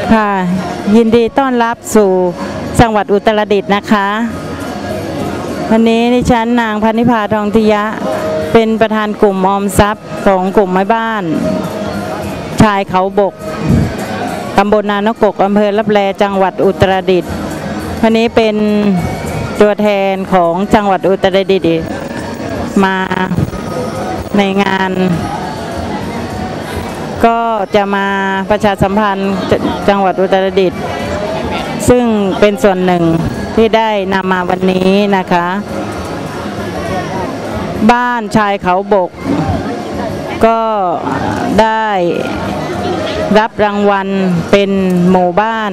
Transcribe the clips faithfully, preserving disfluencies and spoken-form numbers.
ค่ะยินดีต้อนรับสู่จังหวัดอุตรดิตถ์นะคะวันนี้ดิฉันนางพนิพาทองทิยะเป็นประธานกลุ่มออมทรัพย์ของกลุ่มไม้บ้านชายเขาบกตำบลนานกกอำเภอลับแลจังหวัดอุตรดิตถ์วันนี้เป็นตัวแทนของจังหวัดอุตรดิตถ์มาในงานก็จะมาประชาสัมพันธ์จังหวัดอุตรดิตถ์ซึ่งเป็นส่วนหนึ่งที่ได้นำมาวันนี้นะคะบ้านชายเขาบกก็ได้รับรางวัลเป็นหมู่บ้าน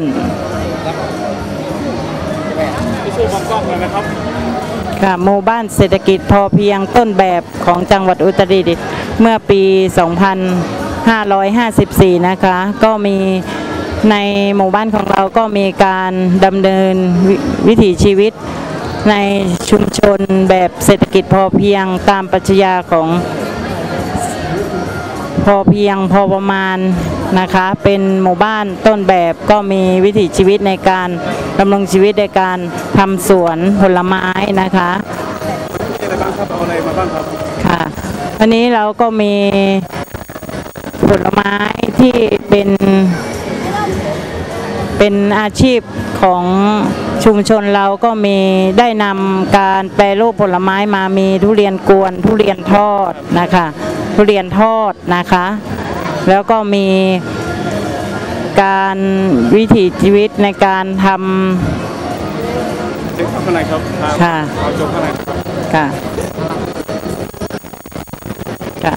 ค่ะหมู่บ้านเศรษฐกิจพอเพียงต้นแบบของจังหวัดอุตรดิตถ์เมื่อปี สองพันห้าร้อยห้าสิบสี่ นะคะก็มีในหมู่บ้านของเราก็มีการดำเนิน ว, วิถีชีวิตในชุมชนแบบเศรษฐกิจพอเพียงตามปรัชญาของพอเพียงพอประมาณนะคะเป็นหมู่บ้านต้นแบบก็มีวิถีชีวิตในการดำรงชีวิตในการทำสวนผลไม้นะคะอะไรบ้างครับเอาอะไรมาบ้างครับค่ะวันนี้เราก็มีผลไม้ที่เป็นเป็นอาชีพของชุมชนเราก็มีได้นำการแปรรูปผลไม้มามีทุเรียนกวนทุเรียนทอดนะคะทุเรียนทอดนะคะแล้วก็มีการวิถีชีวิตในการทำข้างในครับค่ะเอาจบข้างในค่ะค่ะ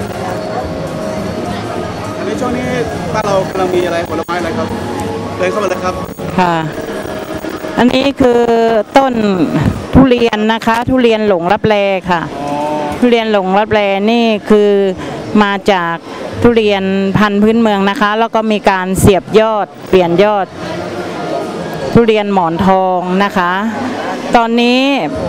ในช่วงนี้บ้านเรากำลังมีอะไรผลไม้อะไรครับเดินเข้ามาเลยครับค่ะอันนี้คือต้นทุเรียนนะคะทุเรียนหลงลับแลค่ะทุเรียนหลงลับแลนี่คือมาจากทุเรียนพันธุ์พื้นเมืองนะคะแล้วก็มีการเสียบยอดเปลี่ยนยอดทุเรียนหมอนทองนะคะตอนนี้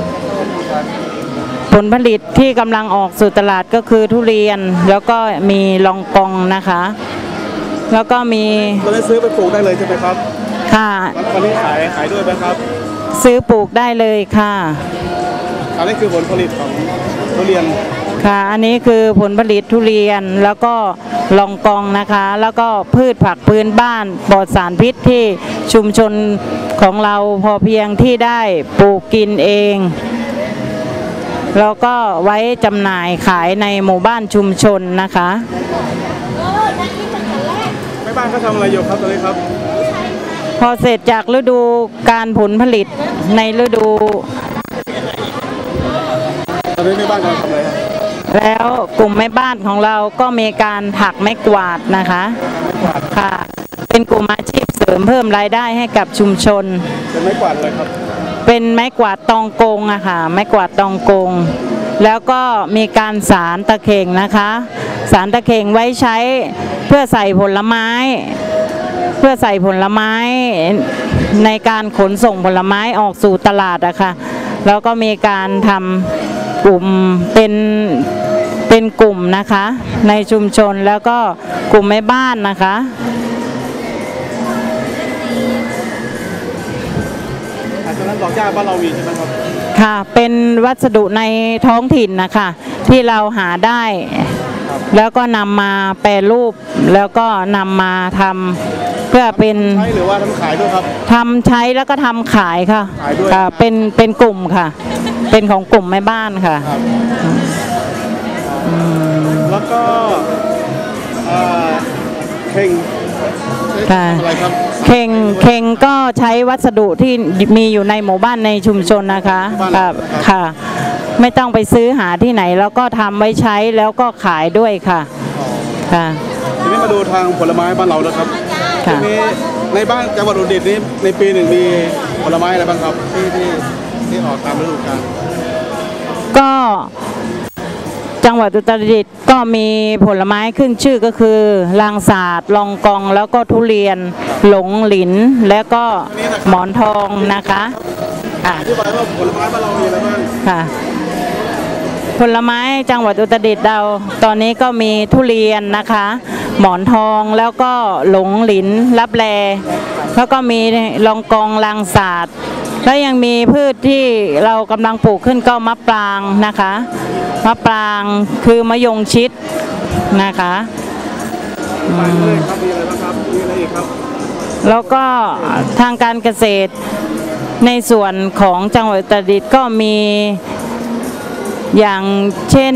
ผลผลิตที่กำลังออกสู่ตลาดก็คือทุเรียนแล้วก็มีลองกองนะคะแล้วก็มีเราได้ซื้อไปปลูกได้เลยใช่ไหมครับค่ะวันนี้ขายขายด้วยไหมครับซื้อปลูกได้เลยค่ะอันนี้คือผลผลิตของทุเรียนค่ะอันนี้คือผลผลิตทุเรียนแล้วก็ลองกองนะคะแล้วก็พืชผักพื้นบ้านปลอดสารพิษที่ชุมชนของเราพอเพียงที่ได้ปลูกกินเองแล้วก็ไว้จำหน่ายขายในหมู่บ้านชุมชนนะคะแม่บ้านเขาทำอะไรอยู่ครับตอนนี้ครับพอเสร็จจากฤดูการผลผลิตในฤดูตอนนี้แม่บ้านเขาทำอะไรครับแล้วกลุ่มแม่บ้านของเราก็มีการถักไม้กวาดนะคะค่ะเป็นกลุ่มอาชีพเสริมเพิ่มรายได้ให้กับชุมชนเป็นไม้กวาดอะไรครับเป็นไม้กวาดตองกงอะค่ะไม้กวาดตองกงแล้วก็มีการสารตะเข่งนะคะสารตะเข่งไว้ใช้เพื่อใส่ผลไม้เพื่อใส่ผลไม้ในการขนส่งผลไม้ออกสู่ตลาดอะค่ะแล้วก็มีการทำกลุ่มเป็นเป็นกลุ่มนะคะในชุมชนแล้วก็กลุ่มแม่บ้านนะคะตอนนั้นดอกหญ้าบ้านเรามีใช่ไหมครับค่ะเป็นวัสดุในท้องถิ่นนะคะที่เราหาได้แล้วก็นำมาแปรรูปแล้วก็นำมาทำเพื่อเป็นใช้หรือว่าทำขายด้วยครับทำใช้แล้วก็ทำขายค่ะขายด้วยค่ะเป็นเป็นกลุ่มค่ะเป็นของกลุ่มแม่บ้านค่ะแล้วก็เข่งค่ะเข่งเข่งก็ใช้วัสดุที่มีอยู่ในหมู่บ้านในชุมชนนะคะค่ะไม่ต้องไปซื้อหาที่ไหนแล้วก็ทำไว้ใช้แล้วก็ขายด้วยค่ะค่ะทีนี้มาดูทางผลไม้บ้านเรานะครับทีนี้ในบ้านจังหวัดอุตรดิตถ์นี้ในปีหนึ่งมีผลไม้อะไรบ้างครับที่ที่ที่ออกตามฤดูกาลก็จังหวัดอุตรดิตถ์ก็มีผลไม้ขึ้นชื่อก็คือลางสาดลองกองแล้วก็ทุเรียนหลงหลินแล้วก็หมอนทองนะคะค่ะอธิบายว่าผลไม้บ้านเรามีอะไรบ้างค่ะผลไม้จังหวัดอุตรดิตถ์เราตอนนี้ก็มีทุเรียนนะคะหมอนทองแล้วก็หลงหลินลับแลแล้วก็มีลองกองลางศาสตร์แล้วยังมีพืชที่เรากำลังปลูกขึ้นก็มะปรางนะคะมะปรางคือมะยงชิดนะคะแล้วก็ทางการเกษตรในส่วนของจังหวัดอุตรดิตถ์ก็มีอย่างเช่น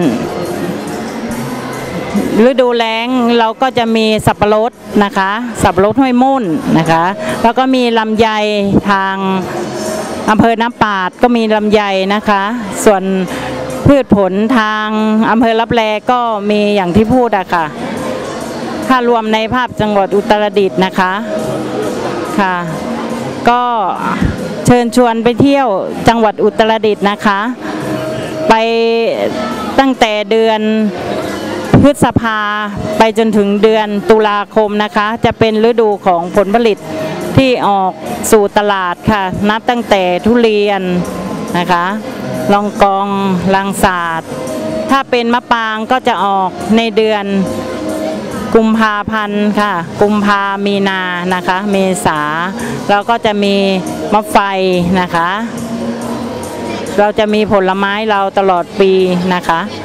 ฤดูแล้งเราก็จะมีสับปะรดนะคะสับปะรดห้วยมุ่นนะคะแล้วก็มีลำไยทางอำเภอน้ำปาดก็มีลำไยนะคะส่วนพืชผลทางอำเภอลับแลก็มีอย่างที่พูดอะค่ะถ้ารวมในภาพจังหวัดอุตรดิตถ์นะคะค่ะก็เชิญชวนไปเที่ยวจังหวัดอุตรดิตถ์นะคะไปตั้งแต่เดือนพฤษภาไปจนถึงเดือนตุลาคมนะคะจะเป็นฤดูของผลผลิตที่ออกสู่ตลาดค่ะนับตั้งแต่ทุเรียนนะคะลองกองลังศาสตร์ถ้าเป็นมะปรางก็จะออกในเดือนกุมภาพันธ์ค่ะกุมภามีนานะคะเมษาเราก็จะมีมะไฟนะคะเราจะมีผลไม้เราตลอดปีนะคะ